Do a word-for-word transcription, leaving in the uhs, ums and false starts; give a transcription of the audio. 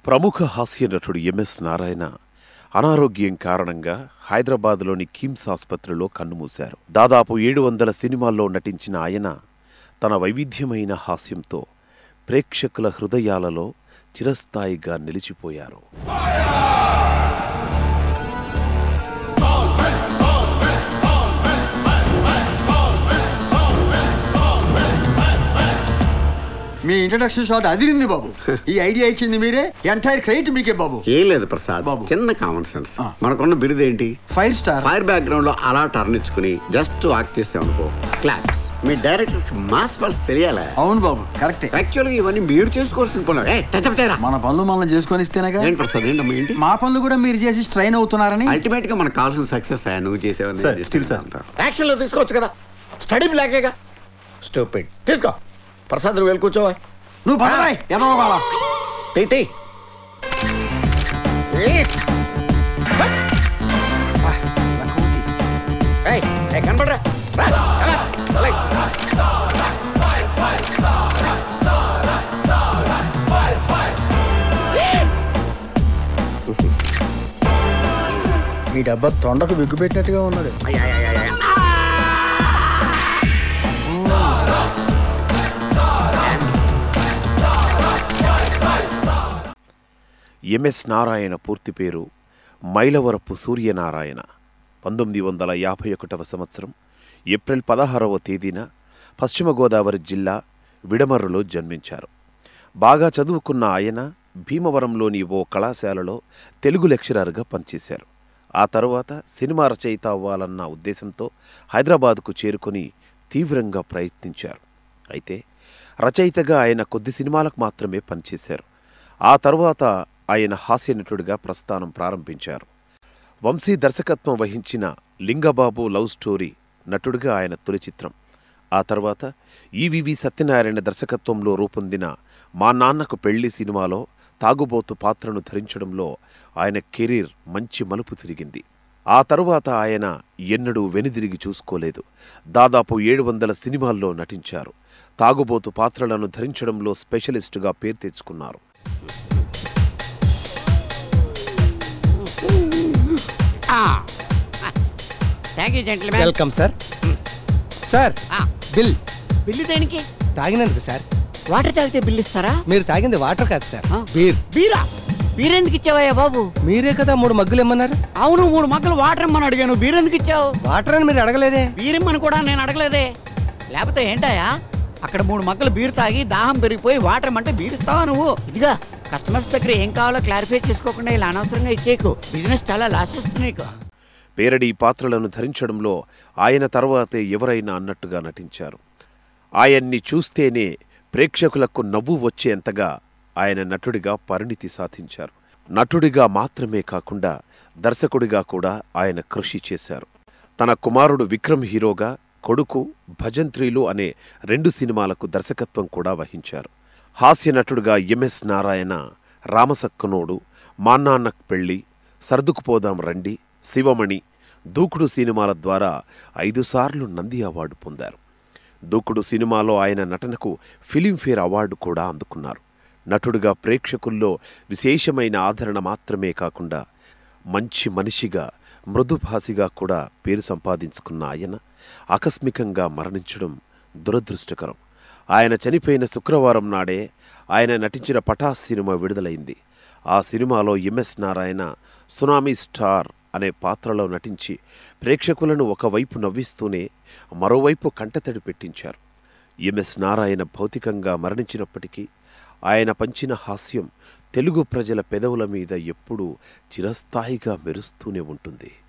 ప్రముఖ హాస్య నటుడు ఎంఎస్ నారాయణ అనారోగ్యం కారణంగా హైదరాబాద్లోని కిమ్స్ ఆసుపత్రిలో కన్నుమూశారు. దాదాపు ఏడు వందల సినిమాల్లో నటించిన ఆయన తన వైవిధ్యమైన హాస్యంతో ప్రేక్షకుల హృదయాలలో చిరస్థాయిగా నిలిచిపోయారు. మీ ఇంట్రడక్షన్ షాట్ అదిరింది బాబు. ఈ ఐడియా ఇచ్చింది మీరే, ఎంటైర్ క్రెడిట్ మీకే బాబు. ఏం లేదు ప్రసాద్ బాబు, చిన్న కామన్ సెన్స్. మనకున్న బిరుదు ఏంటి? Fire star. ఫైర్ బ్యాక్గ్రౌండ్ లో అలా టర్న్ ఇచ్చుకుని జస్ట్ వాక్ చేసామనుకో క్లాప్స్. మీ డైరెక్టర్స్ మాస్ పల్స్ తెలియాలా? అవును బాబు, కరెక్ట్. యాక్చువల్గా ఇవన్నీ మీరు చేసుకోవాల్సిన పనులు. మన పనులు మనం చేసుకొని ఇస్తేనేగా. ఏంటి ప్రసాద్, ఏంటమ్మా ఏంటి? మా పనులు కూడా మీరు చేసి స్ట్రైన్ అవుతున్నారని. అల్టిమేట్ గా మనకు కావాల్సిన సక్సెస్ నువ్వు చేసేవని యాక్షన్ లో తీసుకోవచ్చు కదా. స్టడీ బ్లాకేగా స్టూపిడ్. తీసుకో ప్రసాద్, నువ్వు వెళ్ళి కూర్చోవా. నువ్వు పదవాయ్ ఎదవాలా తీ కనపడరా. ఈ డబ్బా తొండకు విగ్గు పెట్టినట్టుగా ఉన్నది. ఎంఎస్ నారాయణ పూర్తి పేరు మైలవరపు సూర్యనారాయణ. పంతొమ్మిది వందల యాభై ఒకటవ సంవత్సరం ఏప్రిల్ పదహారవ తేదీన పశ్చిమ గోదావరి జిల్లా విడమర్రులో జన్మించారు. బాగా చదువుకున్న ఆయన భీమవరంలోని ఓ కళాశాలలో తెలుగు లెక్చరర్గా పనిచేశారు. ఆ తరువాత సినిమా రచయిత అవ్వాలన్న ఉద్దేశంతో హైదరాబాద్కు చేరుకొని తీవ్రంగా ప్రయత్నించారు. అయితే రచయితగా ఆయన కొద్ది సినిమాలకు మాత్రమే పనిచేశారు. ఆ తరువాత ఆయన హాస్య నటుడిగా ప్రస్థానం ప్రారంభించారు. వంశీ దర్శకత్వం వహించిన లింగబాబు లవ్ స్టోరీ నటుడిగా ఆయన తొలి చిత్రం. ఆ తర్వాత ఈవివి సత్యనారాయణ దర్శకత్వంలో రూపొందిన మా నాన్నకు పెళ్లి సినిమాలో తాగుబోతు పాత్రను ధరించడంలో ఆయన కెరీర్ మంచి మలుపు తిరిగింది. ఆ తరువాత ఆయన ఎన్నడూ వెనుదిరిగి చూసుకోలేదు. దాదాపు ఏడు వందల సినిమాల్లో నటించారు. తాగుబోతు పాత్రలను ధరించడంలో స్పెషలిస్టుగా పేరు తెచ్చుకున్నారు. Welcome sir. Sir bill. Bill దేనికి? తాగినందుకు సార్. వాటర్ తాగితే బిల్లు ఇస్తారా? మీరు తాగింది వాటర్ కాదు సార్, బీర్. బీరా? బీర్ ఎందుకు ఇచ్చావయ్యా బాబు? మీరే కదా మూడు మగ్గులు ఇమ్మన్నారు. అవును, మూడు మగ్గులు వాటర్ ఇమ్మని అడిగాను. బీర్ ఎందుకు ఇచ్చావు? వాటర్ అని మీరు అడగలేదే. బీర్ ఇమ్మని కూడా నేను అడగలేదే. లేకపోతే ఏంటాయా, అక్కడ మూడు మగ్గులు బీర్ తాగి దాహం పెరిగిపోయి వాటర్ ఇమ్మంటే బీర్ ఇస్తావా నువ్వు? ఇదిగా కస్టమర్స్ దగ్గర ఏం కావాలో క్లారిఫై చేసుకోకుండా ఇలా అనవసరంగా ఇచ్చేకు. బిజినెస్ చాలా లాస్ వస్తుంది నీకు. పేరడీ పాత్రలను ధరించడంలో ఆయన తర్వాతే ఎవరైనా అన్నట్టుగా నటించారు. ఆయన్ని చూస్తేనే ప్రేక్షకులకు నవ్వు వచ్చేంతగా ఆయన నటుడిగా పరిణితి సాధించారు. నటుడిగా మాత్రమే కాకుండా దర్శకుడిగా కూడా ఆయన కృషి చేశారు. తన కుమారుడు విక్రమ్ హీరోగా కొడుకు భజంత్రీలు అనే రెండు సినిమాలకు దర్శకత్వం కూడా వహించారు. హాస్య నటుడుగా ఎంఎస్ నారాయణ రామసక్కనోడు, మాన్నాన్నకు పెళ్లి, సర్దుకుపోదాం రండి, శివమణి, దూకుడు సినిమాల ద్వారా ఐదుసార్లు నంది అవార్డు పొందారు. దూకుడు సినిమాలో ఆయన నటనకు ఫిలింఫేర్ అవార్డు కూడా అందుకున్నారు. నటుడిగా ప్రేక్షకుల్లో విశేషమైన ఆదరణ మాత్రమే కాకుండా మంచి మనిషిగా, మృదుభాసిగా కూడా పేరు సంపాదించుకున్న ఆయన ఆకస్మికంగా మరణించడం దురదృష్టకరం. ఆయన చనిపోయిన శుక్రవారం నాడే ఆయన నటించిన పటాస్ సినిమా విడుదలైంది. ఆ సినిమాలో ఎంఎస్ నారాయణ సునామీ స్టార్ అనే పాత్రలో నటించి ప్రేక్షకులను ఒకవైపు నవ్విస్తూనే మరోవైపు కంటతడి పెట్టించారు. ఎంఎస్ నారాయణ భౌతికంగా మరణించినప్పటికీ ఆయన పంచిన హాస్యం తెలుగు ప్రజల పెదవుల మీద ఎప్పుడూ చిరస్థాయిగా మెరుస్తూనే ఉంటుంది.